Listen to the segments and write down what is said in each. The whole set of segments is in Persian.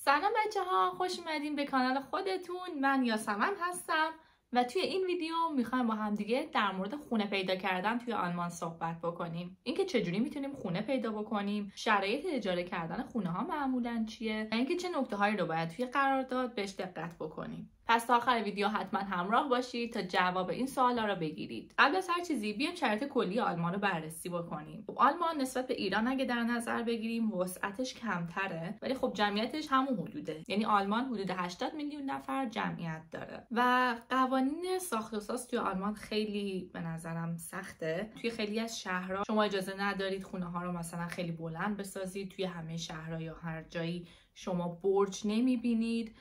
سلام بچه ها، خوش اومدین به کانال خودتون. من یاسمن هستم و توی این ویدیو میخوایم با هم دیگه در مورد خونه پیدا کردن توی آلمان صحبت بکنیم. اینکه چجوری میتونیم خونه پیدا بکنیم، شرایط اجاره کردن خونه ها معمولاً چیه و اینکه چه نکته هایی رو باید توی قرارداد بهش دقت بکنیم. پس تا آخر ویدیو حتما همراه باشید تا جواب این سوالا رو بگیرید. قبل از هر چیزی بیایم شرایط کلی آلمان رو بررسی بکنیم. آلمان نسبت به ایران اگه در نظر بگیریم وسعتش کمتره، ولی خب جمعیتش همون حدوده. یعنی آلمان حدود 80 میلیون نفر جمعیت داره و قوانین ساخت و ساز توی آلمان خیلی به نظرم سخته. توی خیلی از شهرها شما اجازه ندارید خونه ها رو مثلا خیلی بلند بسازید. توی همه شهرها یا هر جایی شما برج نمیبینید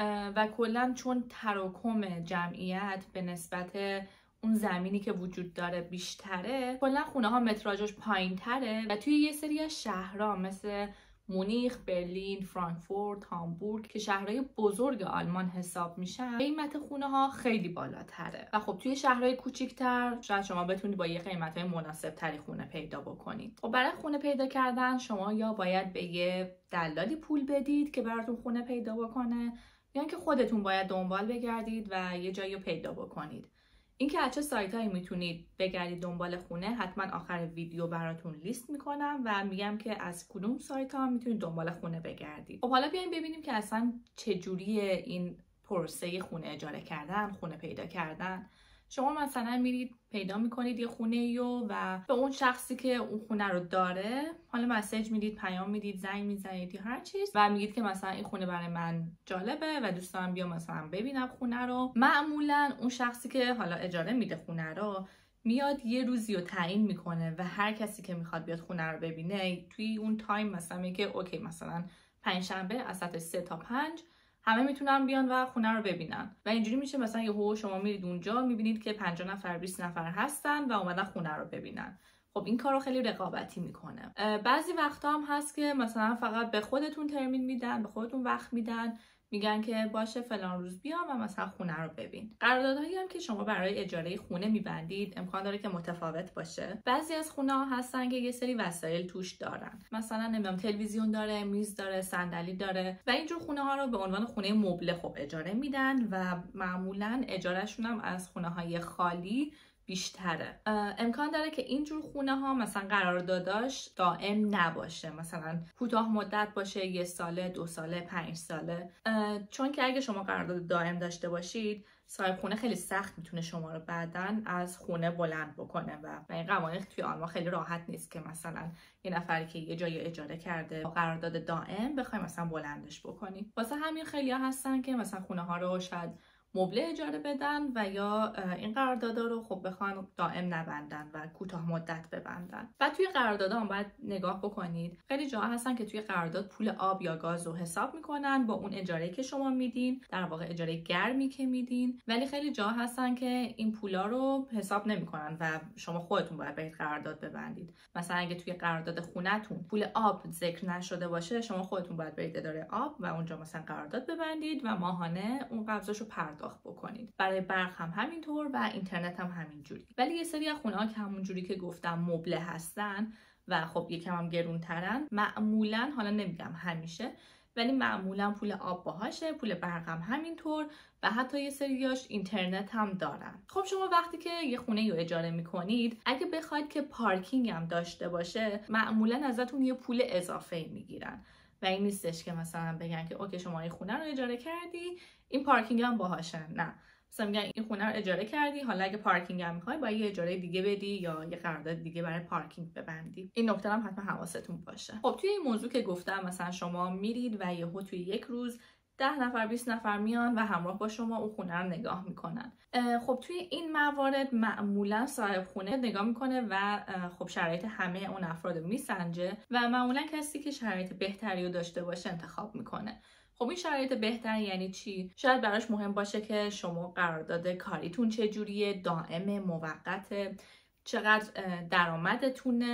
و کلا چون تراکم جمعیت به نسبت اون زمینی که وجود داره بیشتره، کلا خونه ها متراژش پایین تره و توی یه سری از شهرها مثل مونیخ، برلین، فرانکفورت، هامبورگ که شهرهای بزرگ آلمان حساب میشن، قیمت خونه ها خیلی بالاتره و خب توی شهرهای کوچیک‌تر شاید شما بتونید با یه قیمت‌های مناسب تری خونه پیدا بکنید. خب برای خونه پیدا کردن شما یا باید به یه دلالی پول بدید که براتون خونه پیدا بکنه، یا اینکه خودتون باید دنبال بگردید و یه جایی رو پیدا بکنید. اینکه از چه سایتایی میتونید بگردید دنبال خونه حتما آخر ویدیو براتون لیست میکنم و میگم که از کدوم سایت ها میتونید دنبال خونه بگردید. خب حالا بیایم ببینیم که اصلا چجوریه این پروسه خونه اجاره کردن، خونه پیدا کردن. شما مثلا میرید پیدا میکنید یه خونه و به اون شخصی که اون خونه رو داره حالا مسیج میدید، پیام میدید، زنگ میزنید یا هر چیز و میگید که مثلا این خونه برای من جالبه و دوست دارم بیام مثلا ببینم خونه رو. معمولا اون شخصی که حالا اجاره میده خونه رو میاد یه روزی رو تعیین میکنه و هر کسی که میخواد بیاد خونه رو ببینه توی اون تایم مثلا میگه اوکی مثلا پنجشنبه از ساعت 3 تا 5 همه میتونن بیان و خونه رو ببینن و اینجوری میشه مثلا یهو شما میرید اونجا میبینید که 50 نفر 20 نفر هستن و اومدن خونه رو ببینن. خب این کارو خیلی رقابتی میکنه. بعضی وقتا هم هست که مثلا فقط به خودتون ترمین میدن، به خودتون وقت میدن، میگن که باشه فلان روز بیام و مثلا خونه رو ببین. قراردادهایی هم که شما برای اجاره خونه میبندید امکان داره که متفاوت باشه. بعضی از خونه ها هستن که یه سری وسایل توش دارن، مثلا نمیدونم تلویزیون داره، میز داره، صندلی داره و اینجور خونه ها رو به عنوان خونه مبله خب اجاره میدن و معمولا اجارهشون هم از خونه های خالی بیشتره. امکان داره که اینجور خونه ها مثلا قرارداداش دائم نباشه، مثلا کوتاه مدت باشه، 1 ساله، 2 ساله، 5 ساله. چون که اگه شما قرارداد دائم داشته باشید صاحب خونه خیلی سخت میتونه شما رو بعدن از خونه بلند بکنه و این قوانین توی آلمان خیلی راحت نیست که مثلا یه نفری که یه جایی اجاره کرده با قرارداد دائم بخوایم مثلا بلندش بکنید. واسه همین خیلی‌ها هستن که مثلا خونه ها رو شاید مبله اجاره بدن و یا این قراردادا رو خب بخوان دائم نبندن و کوتاه مدت ببندن. و توی قراردادا هم باید نگاه بکنید. خیلی جاها هستن که توی قرارداد پول آب یا گاز رو حساب میکنن با اون اجاره که شما میدین، در واقع اجاره گرمی که میدین، ولی خیلی جاها هستن که این پولا رو حساب نمیکنن و شما خودتون باید برید قرارداد ببندید. مثلا اگه توی قرارداد خونه‌تون پول آب ذکر نشده باشه شما خودتون باید برید اداره آب و اونجا مثلا قرارداد ببندید و ماهانه اون قبضشو پرداخت بکنید. برای برق هم همینطور و اینترنت هم همینجوری. ولی یه سری از خونه‌ها که همونجوری که گفتم مبله هستن و خب یکم هم گرونترن، معمولا حالا نمیگم همیشه ولی معمولا پول آب باهاشه، پول برق هم همینطور و حتی یه سریاش اینترنت هم دارن. خب شما وقتی که یه خونه رو اجاره میکنید اگه بخواید که پارکینگ هم داشته باشه معمولا ازتون یه پول اضافه میگیرن و این نیستش که مثلا بگن که اوکی شما این خونه رو اجاره کردی این پارکینگ هم باهاشه. نه، مثلا میگن این خونه رو اجاره کردی حالا اگه پارکینگ هم میخوای باید یه اجاره دیگه بدی یا یه قرارداد دیگه برای پارکینگ ببندی. این نکته هم حتما حواستون باشه. خب توی این موضوع که گفتم مثلا شما میرید و یهو توی یک روز 10 نفر 20 نفر میان و همراه با شما اون خونه رو نگاه میکنن. خب توی این موارد معمولا صاحب خونه نگاه میکنه و خب شرایط همه اون افراد رو میسنجه و معمولا کسی که شرایط بهتری رو داشته باشه انتخاب میکنه. خب این شرایط بهتر یعنی چی؟ شاید براش مهم باشه که شما قرارداد کاریتون چجوریه، دائم، موقته، چقدر درآمدتونه،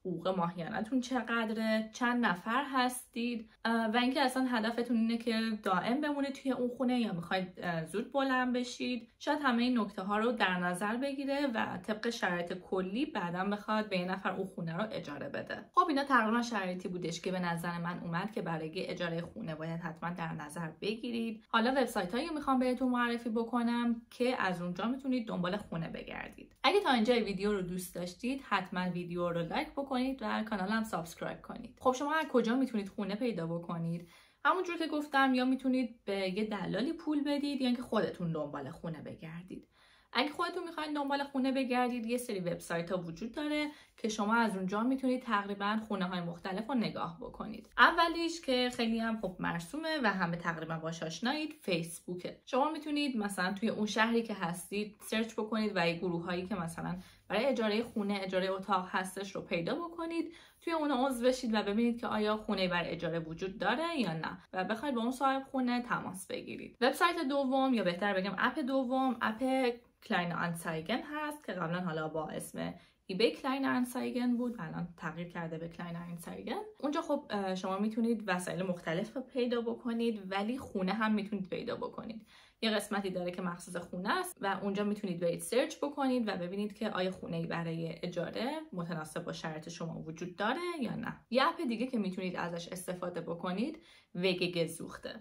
حقوق ماهیانتون چقدره، چند نفر هستید و اینکه اصلا هدفتون اینه که دائم بمونید توی اون خونه یا میخواید زود بلند بشید. شاید همه این نکته ها رو در نظر بگیره و طبق شرایط کلی بعداً بخواد به یه نفر اون خونه رو اجاره بده. خب اینا تقریبا شرایطی بودش که به نظر من اومد که برای اجاره خونه باید حتما در نظر بگیرید. حالا وبسایتایی میخوام بهتون معرفی بکنم که از اونجا میتونید دنبال خونه بگردید. اگه تا اینجا ویدیو رو دوست داشتید حتما ویدیو رو لایک بکنید و کانالم سابسکرایب کنید. خب شما از کجا میتونید خونه پیدا بکنید؟ همونجور که گفتم یا میتونید به یه دلالی پول بدید یا اینکه خودتون دنبال خونه بگردید. اگه خودتون میخواید دنبال خونه بگردید یه سری وبسایت ها وجود داره که شما از اونجا میتونید تقریبا خونه های مختلف رو نگاه بکنید. اولیش که خیلی هم خب مرسومه و همه تقریبا باهاش آشنایید، فیسبوکه. شما میتونید مثلا توی اون شهری که هستید سرچ بکنید و یه گروه هایی که مثلا برای اجاره خونه، اجاره اتاق هستش رو پیدا بکنید، توی اون عضو بشید و ببینید که آیا خونه برای اجاره وجود داره یا نه و بخواید با اون صاحب خونه تماس بگیرید. وبسایت دوم یا بهتر بگم اپ دوم اپ کلاین آنزایگن هست که قبلا حالا با اسم ایبی کلاین آنزایگن بود، الان تغییر کرده به کلاین آنزایگن. اونجا خب شما میتونید وسایل مختلف پیدا بکنید ولی خونه هم میتونید پیدا بکنید. یه قسمتی داره که مخصوص خونه است و اونجا میتونید برید سرچ بکنید و ببینید که آیا خونه‌ای برای اجاره متناسب با شرایط شما وجود داره یا نه. یه اپ دیگه که میتونید ازش استفاده بکنید وگگزوخته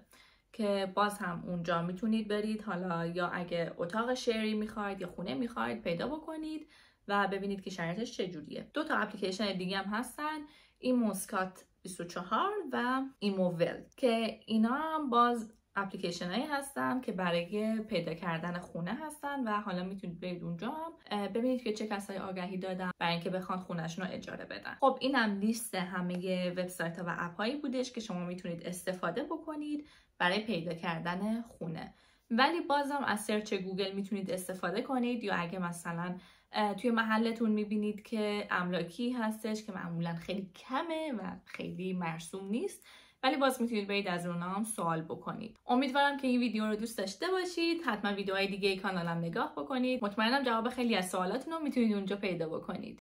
که باز هم اونجا میتونید برید حالا یا اگه اتاق شعری میخواید یا خونه میخواید پیدا بکنید و ببینید که شرایطش چجوریه. دو تا اپلیکیشن دیگه هم هستن، ایموسکات 24 و ایموول که اینا هم باز اپلیکیشن هایی هستن که برای پیدا کردن خونه هستن و حالا میتونید برید اونجا هم ببینید که چه کسایی آگهی دادن برای اینکه بخوان خونه‌شون رو اجاره بدن. خب اینم لیست همه وبسایت ها و اپ هایی بودش که شما میتونید استفاده بکنید برای پیدا کردن خونه. ولی بازم از سرچ گوگل میتونید استفاده کنید یا اگه مثلا توی محلتون میبینید که املاکی هستش که معمولا خیلی کمه و خیلی مرسوم نیست ولی باز میتونید برید از اونها هم سوال بکنید. امیدوارم که این ویدیو رو دوست داشته باشید. حتما ویدیوهای دیگه کانالم نگاه بکنید. مطمئنم جواب خیلی از سوالاتون رو میتونید اونجا پیدا بکنید.